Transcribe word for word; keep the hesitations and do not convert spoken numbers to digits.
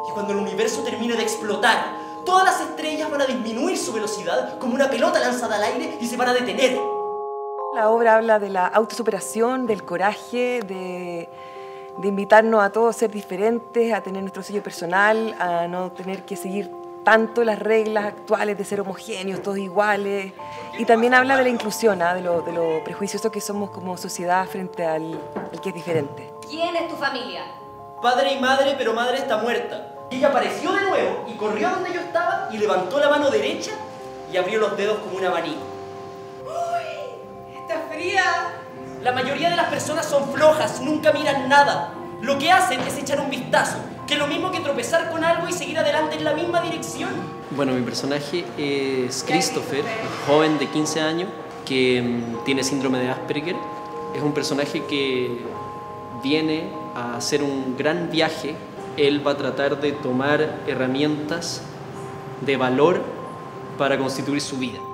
Y cuando el universo termine de explotar, todas las estrellas van a disminuir su velocidad como una pelota lanzada al aire y se van a detener. La obra habla de la autosuperación, del coraje, de, de invitarnos a todos a ser diferentes, a tener nuestro sello personal, a no tener que seguir tanto las reglas actuales de ser homogéneos, todos iguales. Y también habla de la inclusión, ¿eh? de, lo, de lo prejuiciosos que somos como sociedad frente al, al que es diferente. ¿Quién es tu familia? Padre y madre, pero madre está muerta. Y ella apareció de nuevo y corrió a donde yo estaba y levantó la mano derecha y abrió los dedos como un abanico. ¡Uy! ¡Está fría! La mayoría de las personas son flojas, nunca miran nada. Lo que hacen es echar un vistazo, que es lo mismo que tropezar con algo y seguir adelante en la misma dirección. Bueno, mi personaje es Christopher, un joven de quince años que um, tiene síndrome de Asperger. Es un personaje que viene a hacer un gran viaje. Él va a tratar de tomar herramientas de valor para constituir su vida.